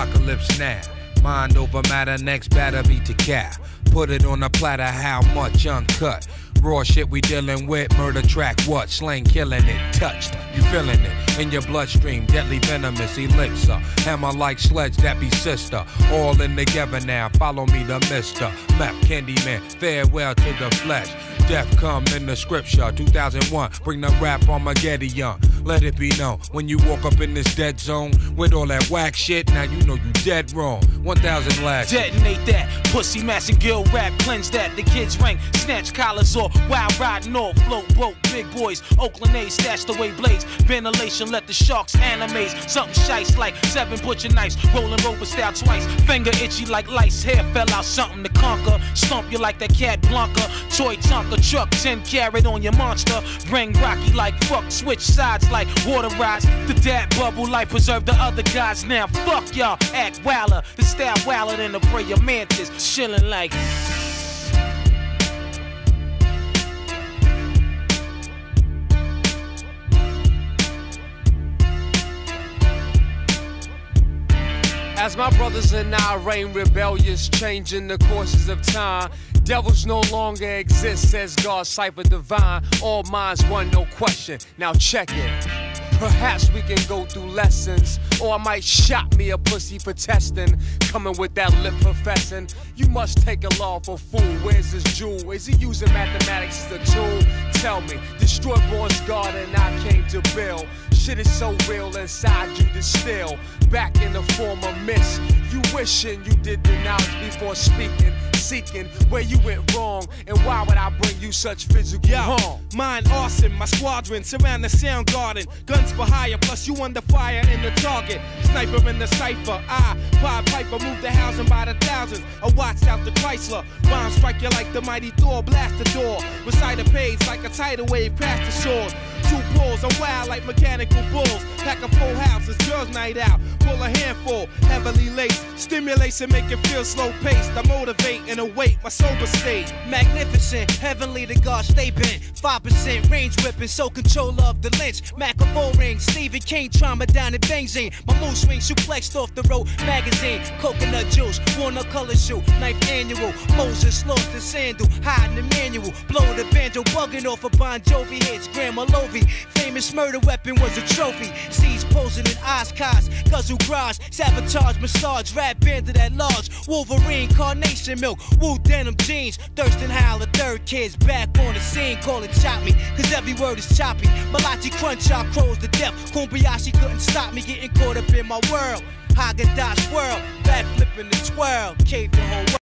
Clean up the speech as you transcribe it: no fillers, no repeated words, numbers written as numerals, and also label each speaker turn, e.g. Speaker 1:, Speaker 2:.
Speaker 1: Apocalypse now. Mind over matter, next batter beat to cap. Put it on a platter, how much uncut? Raw shit we dealing with, murder track what? Slang killing it, touched, you feeling it in your bloodstream, deadly venomous elixir. Hammer like sledge, that be sister. All in together now, follow me the mister. Map Candyman, farewell to the flesh. Death come in the scripture, 2001, bring the rap Armageddon. Let it be known, when you walk up in this dead zone, with all that whack shit, now you know you dead wrong. 1,000 last.
Speaker 2: Detonate that, pussy mass and gill rap, cleanse that. The kids rank, snatch collars off, wild riding off, float broke, big boys, Oakland A's, stashed away blades, ventilation, let the sharks animate. Something shice like 7 butcher knives, rolling rover style twice, finger itchy like lice, hair fell out, something to conquer, stomp you like that cat Blanca, toy Tonka truck, 10 carat on your monster, ring rocky like fuck, switch sides like water rides, the dad bubble life preserve the other guys, now fuck y'all, act wilder, the style wilder than the prayer mantis, chilling like.
Speaker 3: As my brothers and I reign rebellious, changing the courses of time. Devils no longer exist, says God, cipher divine. All minds one, no question. Now check it. Perhaps we can go through lessons, or I might shot me a pussy for testing. Coming with that lip professing. You must take a law for fool. Where's his jewel? Is he using mathematics as a tool? Tell me, destroy Born's God and I came to build. Shit is so real inside you distill. Back in the form of mist. You wishing you did the knowledge before speaking. Seeking where you went wrong, and why would I bring you such physical harm?
Speaker 4: Mine arson, my squadron surround the sound garden. Guns for hire, plus you under fire in the target. Sniper in the cipher, I, Pied Piper, move the housing by the thousands. I watched out the Chrysler, bombs strike you like the mighty Thor, blast the door. Recite a page like a tidal wave past the shore. 2 pulls, I'm wild like mechanical bulls. Pack a full house, it's girls' night out. Pull a handful, heavily laced. Stimulation make it feel slow paced. I motivate and await my sober state.
Speaker 5: Magnificent, heavenly to God stay bent. 5% range whipping, so control of the lynch. Macabre ring, Stephen King trauma down in Benzine. My mood swing suplexed off the road magazine. Coconut juice, walnut color shoe, ninth annual. Moses lost the sandal, hiding the manual. Blow the banjo, bugging off of Bon Jovi hits. Grandma Lovey, famous murder weapon was a trophy. Seeds posing in Oshkosh, guzzle garage, sabotage, massage, rap bandit at large. Wolverine, carnation milk, woo denim jeans. Thurston Howell, third kids back on the scene, call it chop me, cause every word is choppy. Malachi crunch out crows to death. Kumbayashi couldn't stop me getting caught up in my world. Haagen-Dazs swirl, back flipping the twirl, cave the whole world.